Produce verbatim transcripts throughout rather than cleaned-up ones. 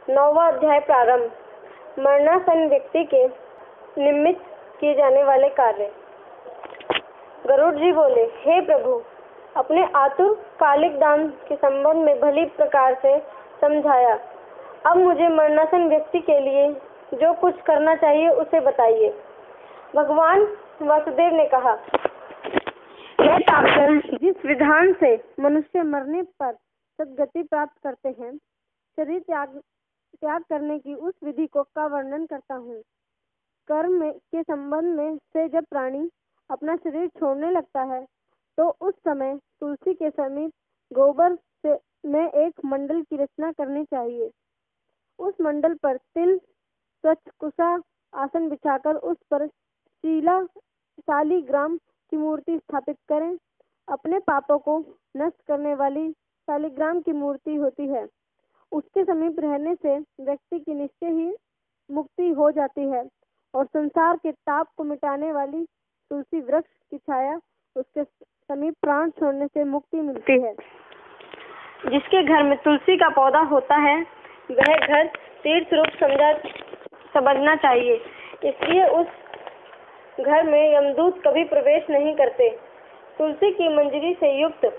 नौवां अध्याय प्रारंभ। मरणासन व्यक्ति के निमित्त किए जाने वाले कार्य। गरुड़ जी बोले, हे प्रभु, अपने आतुर कालिक दान के संबंध में भली प्रकार से समझाया। अब मुझे मरणासन व्यक्ति के लिए जो कुछ करना चाहिए उसे बताइए। भगवान वासुदेव ने कहा, हे तापसर, जिस विधान से मनुष्य मरने पर सद्गति प्राप्त करते हैं, शरीर त्याग त्याग करने की उस विधि को का वर्णन करता हूँ। कर्म के संबंध में से जब प्राणी अपना शरीर छोड़ने लगता है तो उस समय तुलसी के समीप गोबर से में एक मंडल की रचना करनी चाहिए। उस मंडल पर तिल, स्वच्छ कुशा आसन बिछाकर उस पर शीला शालिग्राम की मूर्ति स्थापित करें। अपने पापों को नष्ट करने वाली शालिग्राम की मूर्ति होती है। उसके समीप रहने से व्यक्ति की निश्चय ही मुक्ति हो जाती है और संसार के ताप को मिटाने वाली तुलसी वृक्ष की छाया उसके समीप प्राण छोड़ने से मुक्ति मिलती है। जिसके घर में तुलसी का पौधा होता है वह घर तीर्थ रूप समझा समझना चाहिए। इसलिए उस घर में यमदूत कभी प्रवेश नहीं करते। तुलसी की मंजरी से युक्त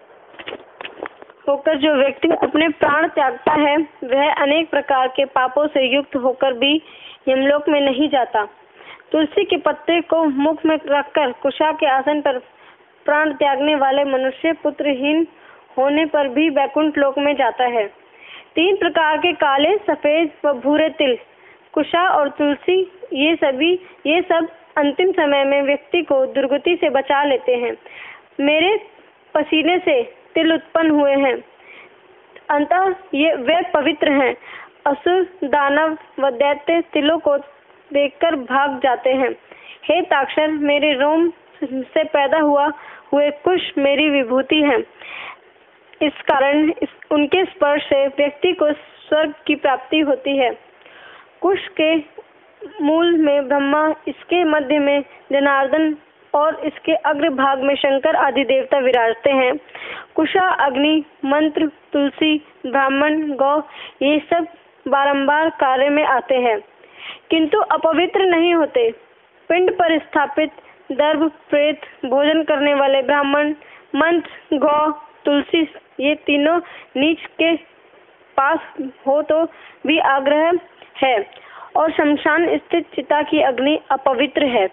होकर जो व्यक्ति अपने प्राण त्यागता है वह अनेक प्रकार के पापों से युक्त होकर भी यमलोक में नहीं जाता। तुलसी के पत्ते को मुख में रखकर कुशा के आसन पर प्राण त्यागने वाले मनुष्य पुत्रहीन होने पर भी वैकुंठ लोक में जाता है। तीन प्रकार के काले, सफेद व भूरे तिल, कुशा और तुलसी, ये सभी ये सब अंतिम समय में व्यक्ति को दुर्गति से बचा लेते हैं। मेरे पसीने से तिल उत्पन्न हुए हैं, अतः ये वे पवित्र हैं। असुर, दानव व दैत्य तिलों को देखकर भाग जाते हैं। हे ताक्षर, मेरे रोम से पैदा हुआ हुए कुश मेरी विभूति है। इस कारण इस, उनके स्पर्श से व्यक्ति को स्वर्ग की प्राप्ति होती है। कुश के मूल में ब्रह्मा, इसके मध्य में जनार्दन और इसके अग्र भाग में शंकर आदि देवता विराजते हैं। कुशा, अग्नि, मंत्र, तुलसी, ब्राह्मण, गौ, ये सब बारंबार कार्य में आते हैं किंतु अपवित्र नहीं होते। पिंड पर स्थापित दर्भ, प्रेत, भोजन करने वाले ब्राह्मण, मंत्र, गौ, तुलसी, ये तीनों नीच के पास हो तो भी आग्रह है और शमशान स्थित चिता की अग्नि अपवित्र है।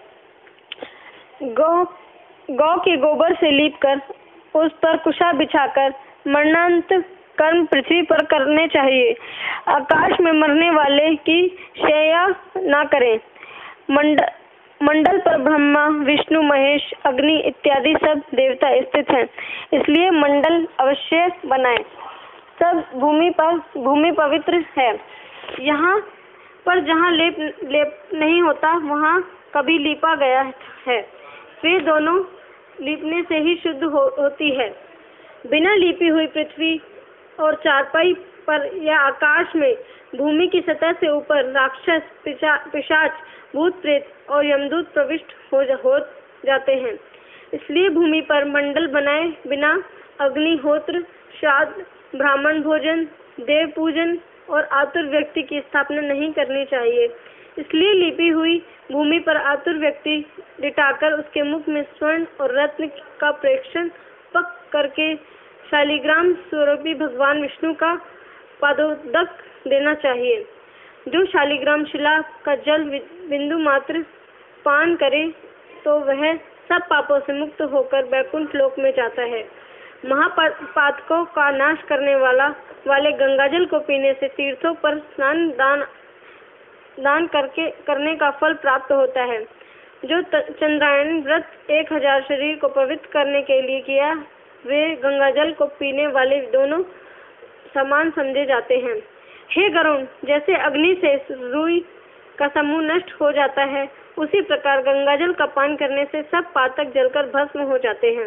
गौ गौ के गोबर से लीपकर उस पर कुशा बिछाकर मरणांत कर्म पृथ्वी पर करने चाहिए। आकाश में मरने वाले की शैया न करें। मंडल मंडल पर ब्रह्मा, विष्णु, महेश, अग्नि इत्यादि सब देवता स्थित हैं, इसलिए मंडल अवश्य बनाएं। सब भूमि पर भूमि पवित्र है। यहाँ पर जहाँ लेप लेप नहीं होता वहाँ कभी लीपा गया है। वे दोनों लीपने से ही शुद्ध हो, होती है। बिना लीपी हुई पृथ्वी और चारपाई पर या आकाश में भूमि की सतह से ऊपर राक्षस, पिशा, पिशाच, भूत प्रेत और यमदूत प्रविष्ट हो, जा, हो जाते हैं। इसलिए भूमि पर मंडल बनाए बिना अग्निहोत्र, श्राद्ध, ब्राह्मण भोजन, देव पूजन और आतुर व्यक्ति की स्थापना नहीं करनी चाहिए। इसलिए लिपी हुई भूमि पर आतुर व्यक्ति लिटाकर उसके मुख में स्वर्ण और रत्न का प्रेक्षण पक करके शालिग्राम स्वरूपी भगवान विष्णु का पादोदक देना चाहिए। जो शालिग्राम शिला का जल बिंदु मात्र पान करे तो वह सब पापों से मुक्त होकर वैकुंठ लोक में जाता है। महापातकों का नाश करने वाला वाले गंगाजल को पीने से तीर्थों पर स्नान दान दान करके करने का फल प्राप्त होता है। जो चंद्रायण व्रत एक हजार शरीर को पवित्र करने के लिए किया, वे गंगाजल को पीने वाले दोनों समान समझे जाते हैं। हे गरुण, जैसे अग्नि से रुई का समूह नष्ट हो जाता है, उसी प्रकार गंगाजल का पान करने से सब पातक जलकर भस्म हो जाते हैं।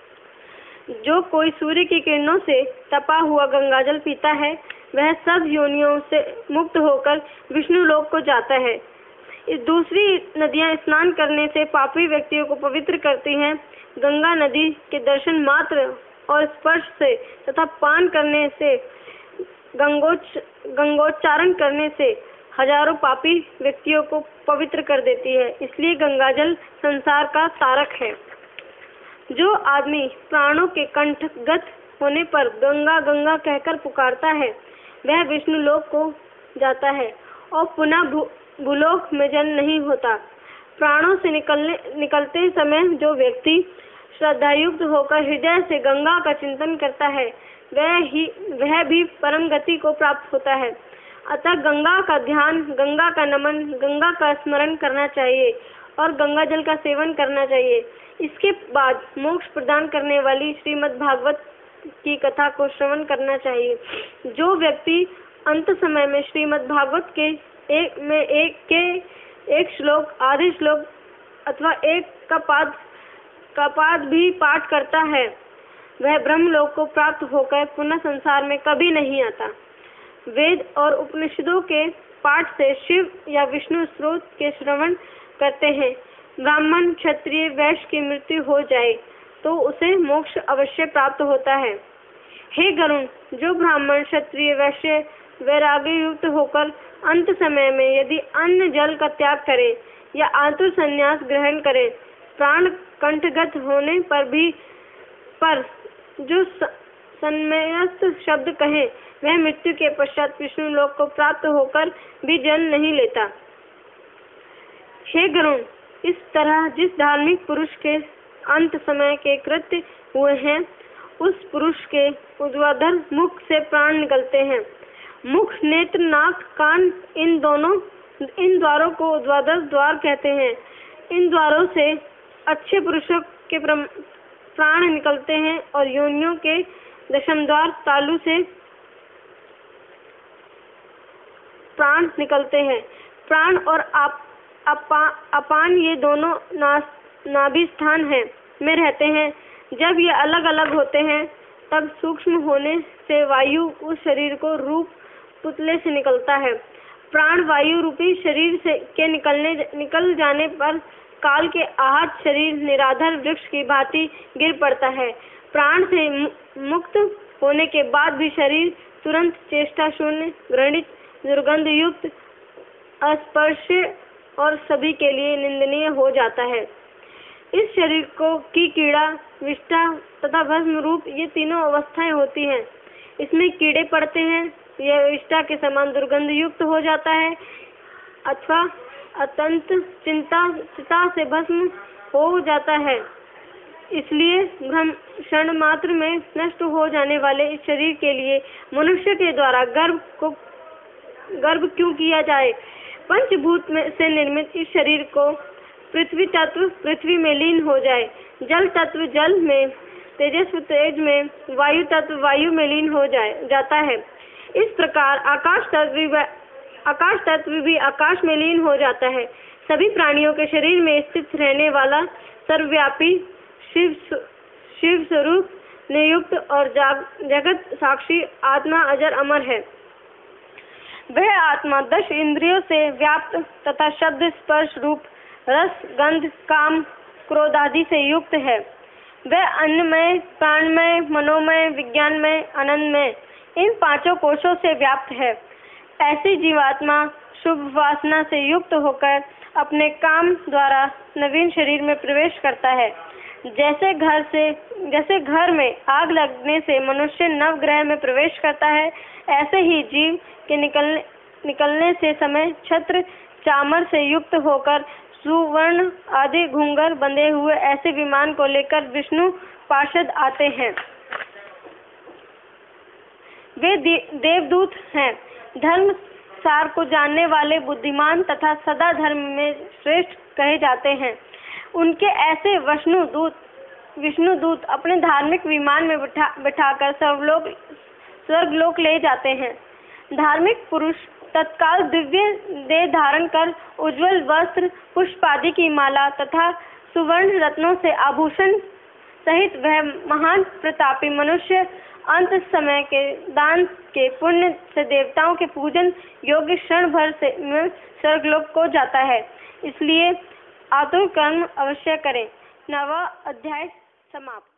जो कोई सूर्य की किरणों से तपा हुआ गंगाजल पीता है वह सब योनियों से मुक्त होकर विष्णु लोक को जाता है। इस दूसरी नदियां स्नान करने से पापी व्यक्तियों को पवित्र करती हैं। गंगा नदी के दर्शन मात्र और स्पर्श से तथा पान करने से गंगोच गंगोच्चारण करने से हजारों पापी व्यक्तियों को पवित्र कर देती है। इसलिए गंगाजल संसार का तारक है। जो आदमी प्राणों के कंठगत होने पर गंगा गंगा कहकर पुकारता है, वह विष्णु लोक को जाता है और पुनः भू, भूलोक में जन्म नहीं होता। प्राणों से निकलने निकलते समय जो व्यक्ति श्रद्धायुक्त होकर हृदय से गंगा का चिंतन करता है, वह ही वह भी परम गति को प्राप्त होता है। अतः गंगा का ध्यान, गंगा का नमन, गंगा का स्मरण करना चाहिए और गंगा जल का सेवन करना चाहिए। इसके बाद मोक्ष प्रदान करने वाली श्रीमद् भागवत की कथा को श्रवण करना चाहिए। जो व्यक्ति अंत समय में श्रीमद् भागवत के एक में एक के एक श्लोक, आधे श्लोक अथवा एक का पाद का पाद भी पाठ करता है, वह ब्रह्मलोक को प्राप्त होकर पुनः संसार में कभी नहीं आता। वेद और उपनिषदों के पाठ से शिव या विष्णु स्रोत के श्रवण करते हैं। ब्राह्मण, क्षत्रिय, वैश्य की मृत्यु हो जाए तो उसे मोक्ष अवश्य प्राप्त होता है। हे गरुण, जो ब्राह्मण, क्षत्रिय, वैश्य वैराग्य युक्त होकर अंत समय में यदि अन्न जल का त्याग करे या आतुर संन्यास ग्रहण करे, प्राण कंठगत होने पर भी पर जो संन्यास शब्द कहे, वह मृत्यु के पश्चात विष्णु लोक को प्राप्त होकर भी जन्म नहीं लेता। हे गरुण, इस तरह जिस धार्मिक पुरुष के अंत समय के कृत्य हुए हैं, उस पुरुष के ऊर्ध्वाधर मुख से प्राण निकलते हैं। मुख, नेत्र, नाक, कान, इन दोनों इन द्वारों को ऊर्ध्वाधर द्वार कहते हैं। इन द्वारों से अच्छे पुरुषों के प्राण निकलते हैं और योनियों के दशम द्वार तालु से प्राण निकलते हैं। प्राण और आप, अपा, अपान ये दोनों ना, नाभि स्थान है में रहते हैं। जब ये अलग अलग होते हैं, तब सूक्ष्म होने से वायु उस शरीर को रूप पुतले से निकलता है। प्राण वायु रूपी शरीर से के निकलने निकल जाने पर काल के आहत शरीर निराधार वृक्ष की भांति गिर पड़ता है। प्राण से मुक्त होने के बाद भी शरीर तुरंत चेष्टा शून्य, घृणित, दुर्गंध युक्त, अस्पर्श्य और सभी के लिए निंदनीय हो जाता है। इस शरीर को की कीड़ा, विष्ठा तथा भस्म रूप ये तीनों अवस्थाएं होती हैं। इसमें कीड़े पड़ते हैं, यह विष्ठा के समान दुर्गंध युक्त हो जाता है अथवा अत्यंत चिंता चिता से भस्म हो जाता है। इसलिए भ्रम क्षण मात्र में नष्ट हो जाने वाले इस शरीर के लिए मनुष्य के द्वारा गर्भ को गर्भ क्यों किया जाए। पंचभूत में से निर्मित इस शरीर को पृथ्वी तत्व पृथ्वी में लीन हो जाए, जल तत्व जल में, तेजस्व तेज में, वायु तत्व वायु में लीन हो जाए जाता है। इस प्रकार आकाश तत्व आकाश तत्व भी आकाश में लीन हो जाता है। सभी प्राणियों के शरीर में स्थित रहने वाला सर्वव्यापी शिव शिव स्वरूप नियुक्त और जगत साक्षी आत्मा अजर अमर है। वह आत्मा दस इंद्रियों से व्याप्त तथा शब्द, स्पर्श, रूप, रस, गंध, काम, क्रोध आदि से युक्त है। वह अन्नमय, प्राणमय, मनोमय, विज्ञानमय, आनंदमय इन पांचों कोशों से व्याप्त है। ऐसी जीवात्मा शुभ वासना से युक्त होकर अपने काम द्वारा नवीन शरीर में प्रवेश करता है। जैसे घर से जैसे घर में आग लगने से मनुष्य नवग्रह में प्रवेश करता है, ऐसे ही जीव के निकलने निकलने से समय छत्र चामर से युक्त होकर सुवर्ण आदि घुंघर बंधे हुए ऐसे विमान को लेकर विष्णु पार्षद आते हैं। वे देवदूत हैं। धर्म सार को जानने वाले, बुद्धिमान तथा सदा धर्म में श्रेष्ठ कहे जाते हैं। उनके ऐसे विष्णु दूत विष्णु दूत अपने धार्मिक विमान में बिठा बिठाकर सर्वलोक स्वर्गलोक ले जाते हैं। धार्मिक पुरुष तत्काल दिव्य देह धारण कर उज्जवल वस्त्र, पुष्प आदि की माला तथा सुवर्ण रत्नों से आभूषण सहित वह महान प्रतापी मनुष्य अंत समय के दान के पुण्य से देवताओं के पूजन योग्य क्षण भर से स्वर्गलोक को जाता है। इसलिए आतुर कर्म अवश्य करें। नवा अध्याय समाप्त।